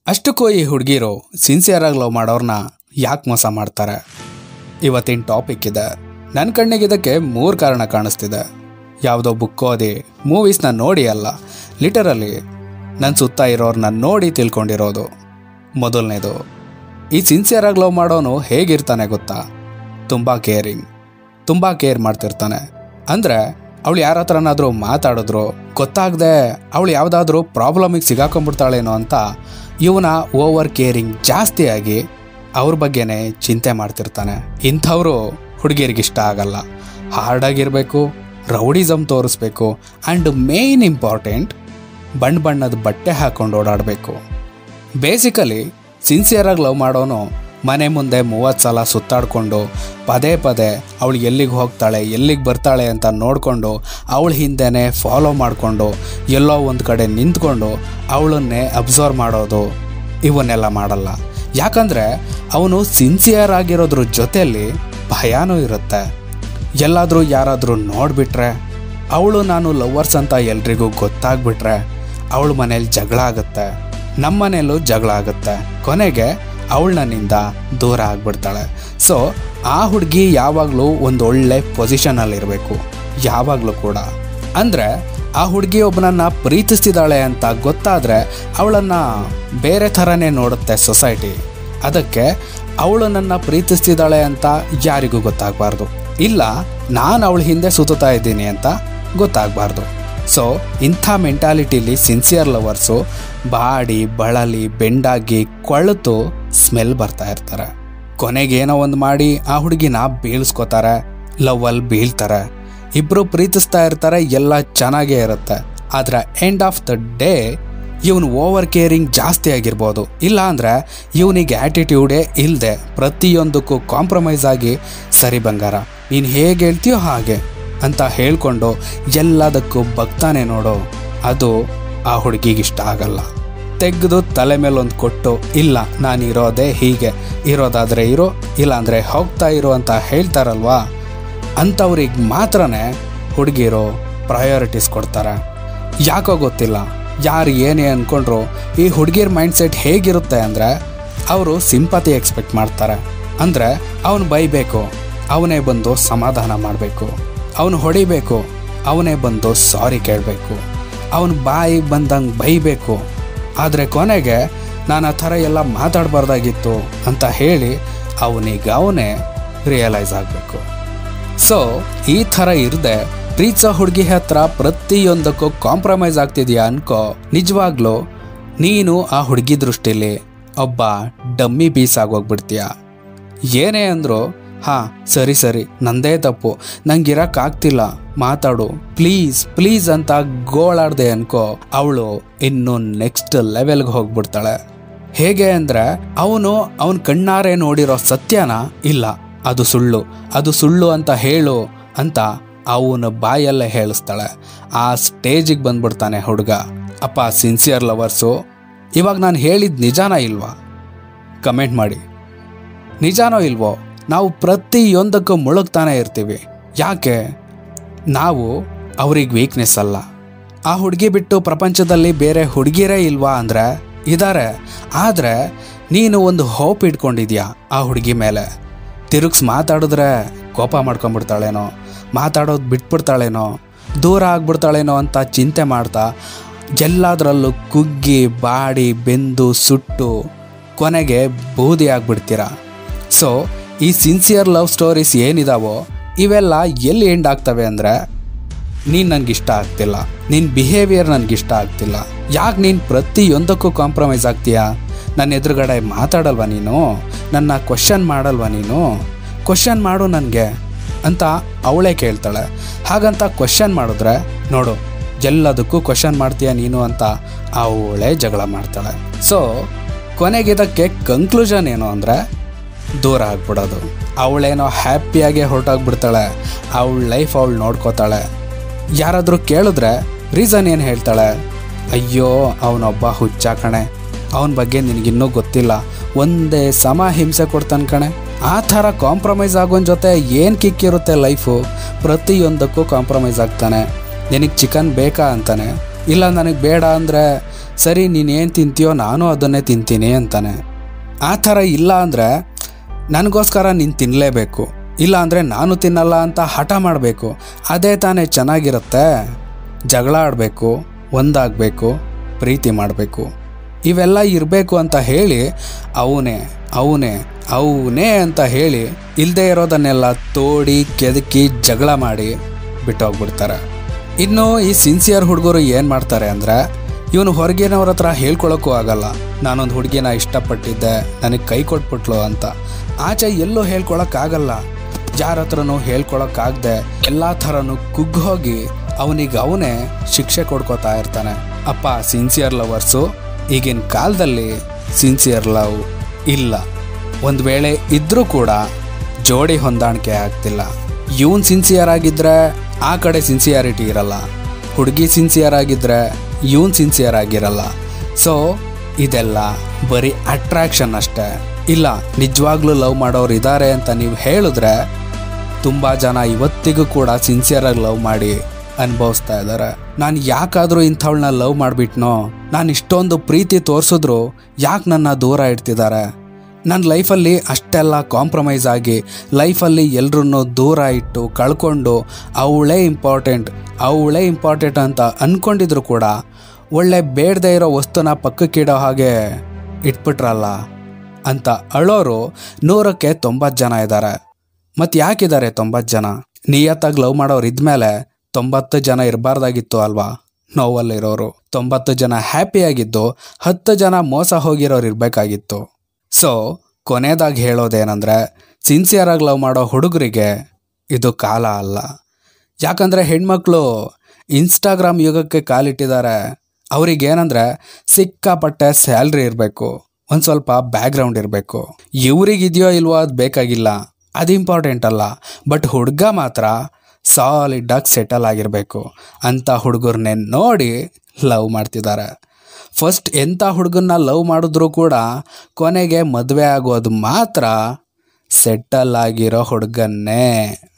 ಅಷ್ಟಕ್ಕೂ ಈ ಹುಡುಗಿರು ಸಿನ್ಸಿಯರಾಗಿ ಲವ್ ಮಾಡೋರ್ನ ಯಾಕೆ ಮೋಸ ಮಾಡ್ತಾರೆ? ಇವತ್ತಿನ ಟಾಪಿಕ್ ಇದೆ. ನನ್ನ ಕಣ್ಣಿಗೆ ಇದಕ್ಕೆ 3 ಕಾರಣ ಕಾಣಿಸ್ತಿದೆ. ಯಾವುದೋ ಬುಕ್ ಓದಿ ಮೂವೀಸ್ನ ನೋಡಿ ಅಲ್ಲ, ಲಿಟರಲಿ ನನ್ನ ಸುತ್ತ ಇರೋರನ್ನ ನೋಡಿ ತಿಳ್ಕೊಂಡಿರೋದು. ಮೊದಲನೇದು, ಈ ಸಿನ್ಸಿಯರಾಗಿ ಲವ್ ಮಾಡೋನು ಹೇಗಿರ್ತಾನೆ ಗೊತ್ತಾ? ತುಂಬ ಕೇರಿಂಗ್, ತುಂಬ ಕೇರ್ ಮಾಡ್ತಿರ್ತಾನೆ. ಅಂದರೆ ಅವಳು ಯಾರ ಹತ್ರನಾದರೂ ಮಾತಾಡಿದ್ರು ಗೊತ್ತಾಗದೆ ಅವಳು ಯಾವುದಾದ್ರೂ ಪ್ರಾಬ್ಲಮಿಗೆ ಸಿಗಾಕೊಂಡ್ಬಿಡ್ತಾಳೇನೋ ಅಂತ ಇವನ ಓವರ್ ಕೇರಿಂಗ್ ಜಾಸ್ತಿಯಾಗಿ ಅವ್ರ ಬಗ್ಗೆನೇ ಚಿಂತೆ ಮಾಡ್ತಿರ್ತಾನೆ. ಇಂಥವರು ಹುಡುಗಿಯರಿಗಿಷ್ಟ ಆಗಲ್ಲ. ಹಾರ್ಡಾಗಿರಬೇಕು, ರೌಡಿಸಮ್ ತೋರಿಸ್ಬೇಕು, ಆ್ಯಂಡ್ ಮೇಯ್ನ್ ಇಂಪಾರ್ಟೆಂಟ್ ಬಣ್ಣದ ಬಟ್ಟೆ ಹಾಕ್ಕೊಂಡು ಓಡಾಡಬೇಕು. ಬೇಸಿಕಲಿ ಸಿನ್ಸಿಯರಾಗಿ ಲವ್ ಮಾಡೋನು ಮನೆ ಮುಂದೆ 30 ಸಲ ಸುತ್ತಾಡಿಕೊಂಡು ಪದೇ ಅವಳು ಎಲ್ಲಿಗೆ ಹೋಗ್ತಾಳೆ ಎಲ್ಲಿಗೆ ಬರ್ತಾಳೆ ಅಂತ ನೋಡಿಕೊಂಡು ಅವಳ ಹಿಂದೆನೇ ಫಾಲೋ ಮಾಡಿಕೊಂಡು ಎಲ್ಲೋ ಒಂದು ಕಡೆ ನಿಂತ್ಕೊಂಡು ಅವಳನ್ನೇ ಅಬ್ಸರ್ವ್ ಮಾಡೋದು, ಇವನ್ನೆಲ್ಲ ಮಾಡಲ್ಲ. ಯಾಕಂದರೆ ಅವನು ಸಿನ್ಸಿಯರ್ ಆಗಿರೋದ್ರ ಜೊತೆಯಲ್ಲಿ ಭಯನೂ ಇರುತ್ತೆ. ಎಲ್ಲಾದರೂ ಯಾರಾದರೂ ನೋಡಿಬಿಟ್ರೆ, ಅವಳು ನಾನು ಲವ್ವರ್ಸ್ ಅಂತ ಎಲ್ರಿಗೂ ಗೊತ್ತಾಗ್ಬಿಟ್ರೆ ಅವಳ ಮನೇಲಿ ಜಗಳ ಆಗುತ್ತೆ, ನಮ್ಮ ಮನೇಲೂ ಜಗಳ ಆಗುತ್ತೆ. ಕೊನೆಗೆ ಅವಳು ನನ್ನಿಂದ ದೂರ ಆಗಿಬಿಡ್ತಾಳೆ. ಸೊ ಆ ಹುಡುಗಿ ಯಾವಾಗಲೂ ಒಂದು ಒಳ್ಳೆ ಪೊಸಿಷನಲ್ಲಿರಬೇಕು, ಯಾವಾಗಲೂ ಕೂಡ. ಅಂದರೆ ಆ ಹುಡುಗಿ ಒಬ್ಬನನ್ನು ಪ್ರೀತಿಸ್ತಿದ್ದಾಳೆ ಅಂತ ಗೊತ್ತಾದರೆ ಅವಳನ್ನು ಬೇರೆ ಥರನೇ ನೋಡುತ್ತೆ ಸೊಸೈಟಿ. ಅದಕ್ಕೆ ಅವಳು ನನ್ನ ಪ್ರೀತಿಸ್ತಿದ್ದಾಳೆ ಅಂತ ಯಾರಿಗೂ ಗೊತ್ತಾಗಬಾರ್ದು, ಇಲ್ಲ ನಾನು ಅವಳ ಹಿಂದೆ ಸುತ್ತಾ ಇದ್ದೀನಿ ಅಂತ ಗೊತ್ತಾಗಬಾರ್ದು. ಸೊ ಇಂಥ ಮೆಂಟಾಲಿಟಿಲಿ ಸಿನ್ಸಿಯರ್ ಲವರ್ಸು ಬಾಡಿ ಬಳಲಿ ಬೆಂಡಾಗಿ ಕೊಳೆತು ಸ್ಮೆಲ್ ಬರ್ತಾ ಇರ್ತಾರೆ. ಕೊನೆಗೇನೋ ಒಂದು ಮಾಡಿ ಆ ಹುಡುಗಿನ ಬೀಳ್ಸ್ಕೋತಾರೆ, ಲವ್ವಲ್ಲಿ ಬೀಳ್ತಾರೆ, ಇಬ್ಬರು ಪ್ರೀತಿಸ್ತಾ ಇರ್ತಾರೆ, ಎಲ್ಲ ಚೆನ್ನಾಗೇ ಇರುತ್ತೆ. ಆದರೆ ಎಂಡ್ ಆಫ್ ದ ಡೇ ಇವನು ಓವರ್ ಕೇರಿಂಗ್ ಜಾಸ್ತಿ ಆಗಿರ್ಬೋದು, ಇಲ್ಲ ಅಂದರೆ ಇವನಿಗೆ ಆ್ಯಟಿಟ್ಯೂಡೇ ಇಲ್ಲದೆ ಪ್ರತಿಯೊಂದಕ್ಕೂ ಕಾಂಪ್ರಮೈಸ್ ಆಗಿ ಸರಿ ಬಂಗಾರ ನೀನು ಹೇಗೆ ಹೇಳ್ತೀಯೋ ಹಾಗೆ ಅಂತ ಹೇಳ್ಕೊಂಡು ಎಲ್ಲದಕ್ಕೂ ಬಗ್ತಾನೆ ನೋಡೋ, ಅದು ಆ ಹುಡುಗಿಗಿಷ್ಟ ಆಗಲ್ಲ. ತೆಗೆದು ತಲೆ ಮೇಲೊಂದು ಕೊಟ್ಟು, ಇಲ್ಲ ನಾನು ಇರೋದೇ ಹೀಗೆ, ಇರೋದಾದರೆ ಇರೋ, ಇಲ್ಲಾಂದರೆ ಹೋಗ್ತಾ ಇರೋ ಅಂತ ಹೇಳ್ತಾರಲ್ವಾ, ಅಂಥವ್ರಿಗೆ ಮಾತ್ರನೇ ಹುಡುಗಿರು ಪ್ರಯಾರಿಟೀಸ್ ಕೊಡ್ತಾರೆ. ಯಾಕೋ ಗೊತ್ತಿಲ್ಲ, ಯಾರು ಏನೇ ಅಂದ್ಕೊಂಡ್ರು ಈ ಹುಡುಗಿರ ಮೈಂಡ್ಸೆಟ್ ಹೇಗಿರುತ್ತೆ ಅಂದರೆ ಅವರು ಸಿಂಪತಿ ಎಕ್ಸ್ಪೆಕ್ಟ್ ಮಾಡ್ತಾರೆ. ಅಂದರೆ ಅವನು ಬೈಬೇಕು, ಅವನೇ ಬಂದು ಸಮಾಧಾನ ಮಾಡಬೇಕು, ಅವನು ಹೊಡಿಬೇಕು, ಅವನೇ ಬಂದು ಸಾರಿ ಕೇಳಬೇಕು, ಅವನು ಬಾಯಿಗೆ ಬಂದಂಗೆ ಬೈಬೇಕು. ಆದರೆ ಕೊನೆಗೆ ನಾನು ಆ ಥರ ಎಲ್ಲ ಮಾತಾಡಬಾರ್ದಾಗಿತ್ತು ಅಂತ ಹೇಳಿ ಅವನೇ ರಿಯಲೈಸ್ ಆಗಬೇಕು. ಸೊ ಈ ಥರ ಇರದೆ ಪ್ರೀತಿಸೋ ಹುಡುಗಿ ಹತ್ರ ಪ್ರತಿಯೊಂದಕ್ಕೂ ಕಾಂಪ್ರಮೈಸ್ ಆಗ್ತಿದೆಯಾ ಅನ್ಕೋ, ನಿಜವಾಗ್ಲೂ ನೀನು ಆ ಹುಡುಗಿ ದೃಷ್ಟಿಲಿ ಒಬ್ಬ ಡಮ್ಮಿ ಪೀಸ್ ಆಗೋಗ್ಬಿಡ್ತೀಯ. ಏನೇ ಅಂದರೂ ಹಾಂ ಸರಿ ನಂದೇ ತಪ್ಪು, ನಂಗೆ ಇರೋಕ್ಕಾಗ್ತಿಲ್ಲ, ಮಾತಾಡು ಪ್ಲೀಸ್ ಅಂತ ಗೋಳಾಡ್ದೆ ಅನ್ಕೋ, ಅವಳು ಇನ್ನು ನೆಕ್ಸ್ಟ್ ಲೆವೆಲ್ಗೆ ಹೋಗ್ಬಿಡ್ತಾಳೆ. ಹೇಗೆ ಅಂದರೆ ಅವನ ಕಣ್ಣಾರೆ ನೋಡಿರೋ ಸತ್ಯನ ಇಲ್ಲ ಅದು ಸುಳ್ಳು ಅಂತ ಹೇಳು ಅಂತ ಅವನ ಬಾಯಲ್ಲೇ ಹೇಳಿಸ್ತಾಳೆ. ಆ ಸ್ಟೇಜಿಗೆ ಬಂದ್ಬಿಡ್ತಾನೆ ಹುಡುಗ. ಅಪ್ಪ ಸಿನ್ಸಿಯರ್ ಲವರ್ಸು, ಇವಾಗ ನಾನು ಹೇಳಿದ ನಿಜಾನೋ ಇಲ್ವಾ? ಕಮೆಂಟ್ ಮಾಡಿ. ನಿಜಾನೋ ಇಲ್ವೋ? ನಾವು ಪ್ರತಿಯೊಂದಕ್ಕೂ ಮುಳುಗ್ತಾನೆ ಇರ್ತೀವಿ. ಯಾಕೆ? ನಾವು ಅವ್ರಿಗೆ ವೀಕ್ನೆಸ್ ಅಲ್ಲ. ಆ ಹುಡುಗಿ ಬಿಟ್ಟು ಪ್ರಪಂಚದಲ್ಲಿ ಬೇರೆ ಹುಡುಗಿರೇ ಇಲ್ವಾ ಅಂದರೆ ಇದ್ದಾರೆ. ಆದರೆ ನೀನು ಒಂದು ಹೋಪ್ ಇಟ್ಕೊಂಡಿದ್ಯಾ ಆ ಹುಡುಗಿ ಮೇಲೆ. ತಿರುಗಿಸ್ ಮಾತಾಡಿದ್ರೆ ಕೋಪ ಮಾಡ್ಕೊಂಬಿಡ್ತಾಳೇನೋ, ಮಾತಾಡೋದು ಬಿಟ್ಬಿಡ್ತಾಳೇನೋ, ದೂರ ಆಗ್ಬಿಡ್ತಾಳೇನೋ ಅಂತ ಚಿಂತೆ ಮಾಡ್ತಾ ಎಲ್ಲದರಲ್ಲೂ ಕುಗ್ಗಿ ಬಾಡಿ ಬೆಂದು ಸುಟ್ಟು ಕೊನೆಗೆ ಬೂದಿ ಆಗಿಬಿಡ್ತೀರ. ಸೊ ಈ ಸಿನ್ಸಿಯರ್ ಲವ್ ಸ್ಟೋರೀಸ್ ಏನಿದಾವೋ ಇವೆಲ್ಲ ಎಲ್ಲಿ ಎಂಡ್ ಆಗ್ತವೆ ಅಂದರೆ, ನೀನು ನನಗಿಷ್ಟ ಆಗ್ತಿಲ್ಲ, ನಿನ್ನ ಬಿಹೇವಿಯರ್ ನನಗಿಷ್ಟ ಆಗ್ತಿಲ್ಲ, ಯಾಕೆ ನೀನು ಪ್ರತಿಯೊಂದಕ್ಕೂ ಕಾಂಪ್ರಮೈಸ್ ಆಗ್ತೀಯಾ? ನನ್ನ ಎದುರುಗಡೆ ಮಾತಾಡಲ್ವ ನೀನು? ನನ್ನ ಕ್ವಶನ್ ಮಾಡಲ್ವ ನೀನು? ಕ್ವಶನ್ ಮಾಡು ನನಗೆ ಅಂತ ಅವಳೇ ಕೇಳ್ತಾಳೆ. ಹಾಗಂತ ಕ್ವಶನ್ ಮಾಡಿದ್ರೆ ನೋಡು ಎಲ್ಲದಕ್ಕೂ ಕ್ವಶನ್ ಮಾಡ್ತೀಯ ನೀನು ಅಂತ ಅವಳೇ ಜಗಳ ಮಾಡ್ತಾಳೆ. ಸೊ ಕೊನೆಗಿದಕ್ಕೆ ಕನ್ಕ್ಲೂಷನ್ ಏನು ಅಂದರೆ ದೂರ ಆಗ್ಬಿಡೋದು. ಅವಳೇನೋ ಹ್ಯಾಪಿಯಾಗೆ ಹೊರಟೋಗ್ಬಿಡ್ತಾಳೆ, ಅವಳ ಲೈಫ್ ಅವಳು ನೋಡ್ಕೋತಾಳೆ. ಯಾರಾದರೂ ಕೇಳಿದ್ರೆ ರೀಸನ್ ಏನು ಹೇಳ್ತಾಳೆ? ಅಯ್ಯೋ ಅವನೊಬ್ಬ ಹುಚ್ಚ ಕಣೆ, ಅವನ ಬಗ್ಗೆ ನಿನಗಿನ್ನೂ ಗೊತ್ತಿಲ್ಲ, ಒಂದೇ ಸಮ ಹಿಂಸೆ ಕೊಡ್ತಾನೆ ಕಣೆ. ಆ ಥರ ಕಾಂಪ್ರಮೈಸ್ ಆಗೋನ್ ಜೊತೆ ಏನು ಕಿಕ್ಕಿರುತ್ತೆ ಲೈಫು? ಪ್ರತಿಯೊಂದಕ್ಕೂ ಕಾಂಪ್ರಮೈಸ್ ಆಗ್ತಾನೆ. ನಿನಗೆ ಚಿಕನ್ ಬೇಕಾ ಅಂತಾನೆ, ಇಲ್ಲ ನನಗೆ ಬೇಡ ಅಂದರೆ ಸರಿ ನೀನೇನು ತಿಂತೀಯೋ ನಾನು ಅದನ್ನೇ ತಿಂತೀನಿ ಅಂತಾನೆ. ಆ ಥರ ಇಲ್ಲ ಅಂದರೆ ನನಗೋಸ್ಕರ ನೀನು ತಿನ್ನಲೇಬೇಕು, ಇಲ್ಲ ಅಂದರೆ ನಾನು ತಿನ್ನಲ್ಲ ಅಂತ ಹಠ ಮಾಡಬೇಕು. ಅದೇ ತಾನೇ ಚೆನ್ನಾಗಿರುತ್ತೆ. ಜಗಳ ಆಡಬೇಕು, ಒಂದಾಗಬೇಕು, ಪ್ರೀತಿ ಮಾಡಬೇಕು, ಇವೆಲ್ಲ ಇರಬೇಕು ಅಂತ ಹೇಳಿ ಅವನೇ ಅವನೇ ಅವನೇ ಅಂತ ಹೇಳಿ ಇಲ್ಲದೆ ಇರೋದನ್ನೆಲ್ಲ ತೋಡಿ ಕೆದಕಿ ಜಗಳ ಮಾಡಿ ಬಿಟ್ಟೋಗ್ಬಿಡ್ತಾರೆ. ಇನ್ನು ಈ ಸಿನ್ಸಿಯರ್ ಹುಡುಗರು ಏನು ಮಾಡ್ತಾರೆ ಅಂದರೆ, ಇವನು ಹೊರಗಿನವ್ರ ಹತ್ರ ಹೇಳ್ಕೊಳಕ್ಕೂ ಆಗಲ್ಲ, ನಾನೊಂದು ಹುಡುಗಿನ ಇಷ್ಟಪಟ್ಟಿದ್ದೆ, ನನಗೆ ಕೈ ಕೊಟ್ಬಿಟ್ಲು ಅಂತ. ಆಚೆ ಎಲ್ಲೂ ಹೇಳ್ಕೊಳಕ್ಕಾಗಲ್ಲ, ಯಾರ ಹತ್ರನೂ ಹೇಳ್ಕೊಳಕ್ಕಾಗದೆ ಎಲ್ಲ ಥರನೂ ಕುಗ್ಗೋಗಿ ಅವನೇ ಶಿಕ್ಷೆ ಕೊಡ್ಕೋತಾ ಇರ್ತಾನೆ. ಅಪ್ಪ, ಸಿನ್ಸಿಯರ್ ಲವರ್ಸು ಈಗಿನ ಕಾಲದಲ್ಲಿ ಸಿನ್ಸಿಯರ್ ಲವ್ ಇಲ್ಲ. ಒಂದು ವೇಳೆ ಇದ್ದರೂ ಕೂಡ ಜೋಡಿ ಹೊಂದಾಣಿಕೆ ಆಗ್ತಿಲ್ಲ. ಇವನ್ ಸಿನ್ಸಿಯರ್ ಆಗಿದ್ದರೆ ಆ ಕಡೆ ಸಿನ್ಸಿಯಾರಿಟಿ ಇರಲ್ಲ, ಹುಡುಗಿ ಸಿನ್ಸಿಯರ್ ಆಗಿದ್ದರೆ ಇವನ್ ಸಿನ್ಸಿಯರ್ ಆಗಿರಲ್ಲ. ಸೊ ಇದೆಲ್ಲ ಬರೀ ಅಟ್ರಾಕ್ಷನ್ ಅಷ್ಟೇ. ಇಲ್ಲ, ನಿಜವಾಗ್ಲೂ ಲವ್ ಮಾಡೋರು ಇದ್ದಾರೆ ಅಂತ ನೀವು ಹೇಳಿದ್ರೆ ತುಂಬ ಜನ ಇವತ್ತಿಗೂ ಕೂಡ ಸಿನ್ಸಿಯರಾಗಿ ಲವ್ ಮಾಡಿ ಅನುಭವಿಸ್ತಾ ಇದ್ದಾರೆ. ನಾನು ಯಾಕಾದರೂ ಇಂಥವಳನ್ನ ಲವ್ ಮಾಡಿಬಿಟ್ನೋ, ನಾನು ಇಷ್ಟೊಂದು ಪ್ರೀತಿ ತೋರಿಸಿದ್ರು ಯಾಕೆ ನನ್ನ ದೂರ ಇಡ್ತಿದ್ದಾರೆ, ನನ್ನ ಲೈಫಲ್ಲಿ ಅಷ್ಟೆಲ್ಲ ಕಾಂಪ್ರಮೈಸ್ ಆಗಿ ಲೈಫಲ್ಲಿ ಎಲ್ಲರನ್ನೂ ದೂರ ಇಟ್ಟು ಕಳ್ಕೊಂಡು ಅವಳೇ ಇಂಪಾರ್ಟೆಂಟ್ ಅಂತ ಅಂದ್ಕೊಂಡಿದ್ರು ಕೂಡ ಒಳ್ಳೆ ಬೇಡದೇ ಇರೋ ವಸ್ತುನ ಪಕ್ಕಕ್ಕಿಡೋ ಹಾಗೆ ಇಟ್ಬಿಟ್ರಲ್ಲ ಅಂತ ಅಳೋರು 100ಕ್ಕೆ 90 ಜನ ಇದ್ದಾರೆ. ಮತ್ತು ಯಾಕಿದ್ದಾರೆ 90 ಜನ? ನಿಯತ್ತಾಗಿ ಲವ್ ಮಾಡೋರು ಇದ್ಮೇಲೆ 90 ಜನ ಇರಬಾರ್ದಾಗಿತ್ತು ಅಲ್ವಾ? ನೋವಲ್ಲಿರೋರು 90 ಜನ ಹ್ಯಾಪಿಯಾಗಿದ್ದು 10 ಜನ ಮೋಸ ಹೋಗಿರೋರು ಇರಬೇಕಾಗಿತ್ತು. ಸೊ ಕೊನೆಯದಾಗಿ ಹೇಳೋದೇನೆಂದರೆ, ಸಿನ್ಸಿಯರಾಗಿ ಲವ್ ಮಾಡೋ ಹುಡುಗರಿಗೆ ಇದು ಕಾಲ ಅಲ್ಲ. ಯಾಕಂದರೆ ಹೆಣ್ಮಕ್ಳು ಇನ್ಸ್ಟಾಗ್ರಾಮ್ ಯುಗಕ್ಕೆ ಕಾಲಿಟ್ಟಿದ್ದಾರೆ. ಅವ್ರಿಗೇನೆಂದರೆ ಸಿಕ್ಕಾಪಟ್ಟೆ ಸ್ಯಾಲ್ರಿ ಇರಬೇಕು, ಒಂದು ಸ್ವಲ್ಪ ಬ್ಯಾಕ್ಗ್ರೌಂಡ್ ಇರಬೇಕು. ಇವ್ರಿಗಿದೆಯೋ ಇಲ್ವೋ ಅದು ಬೇಕಾಗಿಲ್ಲ, ಅದು ಇಂಪಾರ್ಟೆಂಟ್ ಅಲ್ಲ. ಬಟ್ ಹುಡುಗ ಮಾತ್ರ ಸಾಲಿಡಾಗಿ ಸೆಟಲ್ ಆಗಿರಬೇಕು ಅಂತ ಹುಡುಗರನ್ನೇ ನೋಡಿ ಲವ್ ಮಾಡ್ತಿದ್ದಾರೆ. ಫಸ್ಟ್ ಎಂಥ ಹುಡುಗನ್ನ ಲವ್ ಮಾಡಿದ್ರೂ ಕೂಡ ಕೊನೆಗೆ ಮದುವೆ ಆಗೋದು ಮಾತ್ರ ಸೆಟಲ್ ಆಗಿರೋ ಹುಡುಗನ್ನೇ.